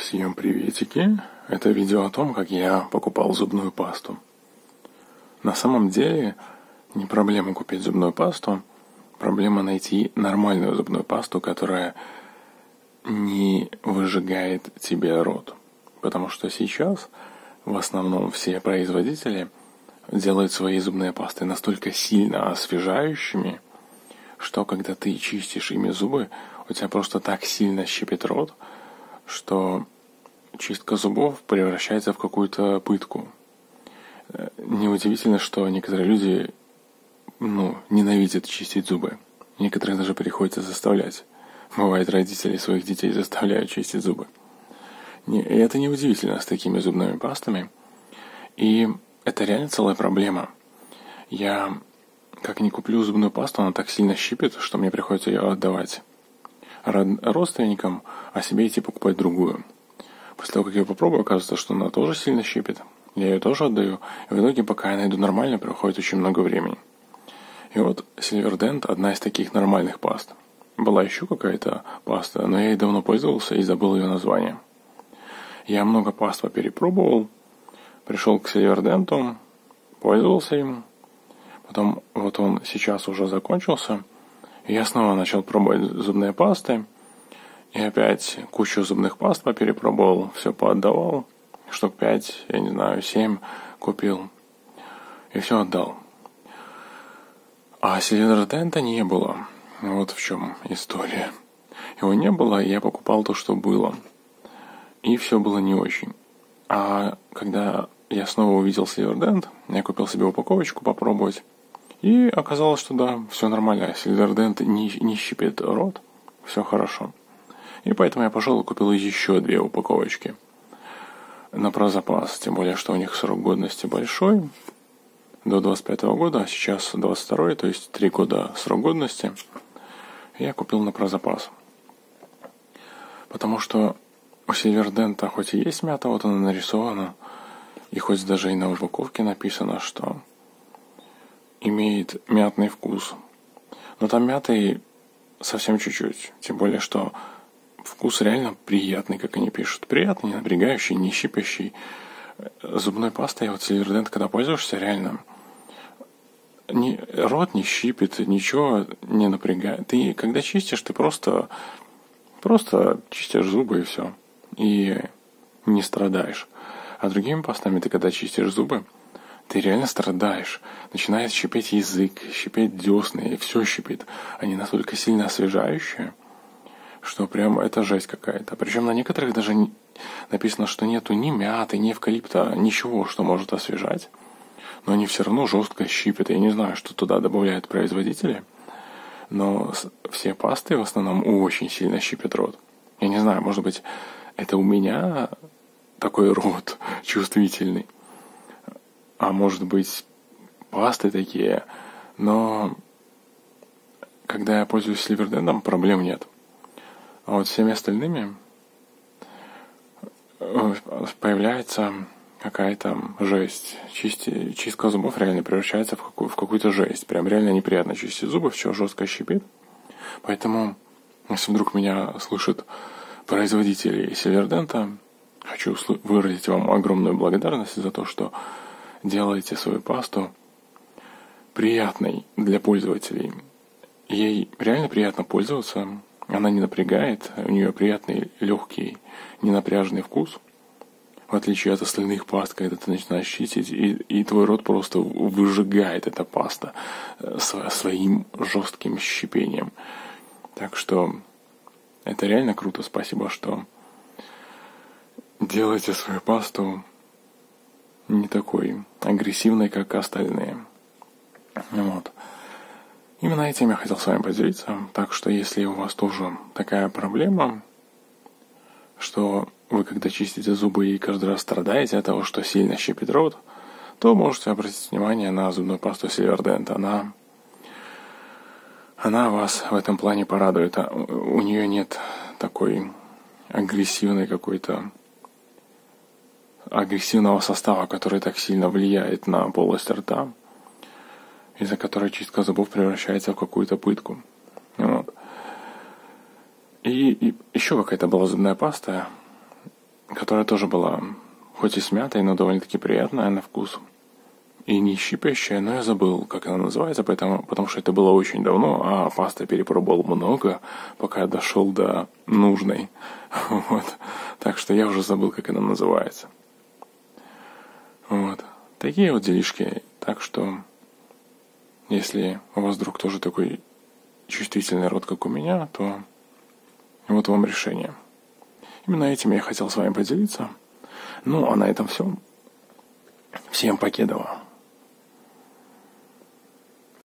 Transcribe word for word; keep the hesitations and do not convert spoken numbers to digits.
Всем приветики! Это видео о том, как я покупал зубную пасту. На самом деле не проблема купить зубную пасту, проблема найти нормальную зубную пасту, которая не выжигает тебе рот. Потому что сейчас в основном все производители делают свои зубные пасты настолько сильно освежающими, что когда ты чистишь ими зубы, у тебя просто так сильно щипет рот, что чистка зубов превращается в какую-то пытку. Неудивительно, что некоторые люди ну, ненавидят чистить зубы. Некоторых даже приходится заставлять. Бывает, родители своих детей заставляют чистить зубы. И это неудивительно с такими зубными пастами. И это реально целая проблема. Я, как ни куплю зубную пасту, она так сильно щипет, что мне приходится ее отдавать родственникам, а себе идти покупать другую. После того, как я попробую, оказывается, что она тоже сильно щипет. Я ее тоже отдаю. И в итоге, пока я найду нормально, проходит очень много времени. И вот Silverdent одна из таких нормальных паст. Была еще какая-то паста, но я ей давно пользовался и забыл ее название. Я много паст поперепробовал, пришел к Silverdent, пользовался им. Потом вот он сейчас уже закончился. И я снова начал пробовать зубные пасты. И опять кучу зубных паст поперепробовал, все поотдавал. Штук пять, я не знаю, семь купил. И все отдал. А Silverdent не было. Вот в чем история. Его не было, и я покупал то, что было. И все было не очень. А когда я снова увидел Silverdent, я купил себе упаковочку попробовать. И оказалось, что да, все нормально. Silverdent не, не щипет рот. Все хорошо. И поэтому я пошел и купил еще две упаковочки. На про запас. Тем более, что у них срок годности большой. До двадцать пятого года, а сейчас двадцать второй, то есть три года срок годности. Я купил на про запас. Потому что у Silverdent хоть и есть мята, вот она нарисована. И хоть даже и на упаковке написано, что имеет мятный вкус. Но там мяты совсем чуть-чуть. Тем более, что вкус реально приятный, как они пишут. Приятный, не напрягающий, не щипящий. Зубной пастой, вот Silverdent, когда пользуешься, реально ни, рот не щипит, ничего не напрягает. Ты, когда чистишь, ты просто, просто чистишь зубы и все. И не страдаешь. А другими пастами ты, когда чистишь зубы, ты реально страдаешь. Начинает щипеть язык, щипеть десны, и все щипит. Они настолько сильно освежающие, что прям это жесть какая-то. Причем на некоторых даже написано, что нету ни мяты, ни эвкалипта, ничего, что может освежать. Но они все равно жестко щипят. Я не знаю, что туда добавляют производители, но все пасты в основном очень сильно щипят рот. Я не знаю, может быть, это у меня такой рот чувствительный. А может быть, пасты такие. Но когда я пользуюсь Silverdent, проблем нет. А вот всеми остальными появляется какая-то жесть. Чисти, чистка зубов реально превращается в, какую, в какую-то жесть. Прям реально неприятно чистить зубы, все жестко щипит. Поэтому, если вдруг меня слышат производители Silverdent, хочу выразить вам огромную благодарность за то, что делаете свою пасту приятной для пользователей. Ей реально приятно пользоваться. Она не напрягает, у нее приятный, легкий, ненапряженный вкус. В отличие от остальных паст, когда ты начинаешь чистить, и, и твой рот просто выжигает эта паста своим жестким щипением. Так что это реально круто. Спасибо, что делаете свою пасту не такой агрессивной, как остальные. Вот. Именно этим я хотел с вами поделиться. Так что, если у вас тоже такая проблема, что вы, когда чистите зубы и каждый раз страдаете от того, что сильно щипит рот, то можете обратить внимание на зубную пасту Silverdent. Она, она вас в этом плане порадует. У нее нет такой агрессивной какой-то агрессивного состава, который так сильно влияет на полость рта, из-за которой чистка зубов превращается в какую-то пытку. Вот. И, и еще какая-то была зубная паста. которая тоже была хоть и смятая, но довольно-таки приятная на вкус. И не щипящая, но я забыл, как она называется, поэтому, потому что это было очень давно, а пасты перепробовал много, пока я дошел до нужной. Вот. Так что я уже забыл, как она называется. Вот. Такие вот делишки. Так что, если у вас вдруг тоже такой чувствительный рот, как у меня, то вот вам решение. Именно этим я хотел с вами поделиться. Ну, а на этом все. Всем покедова.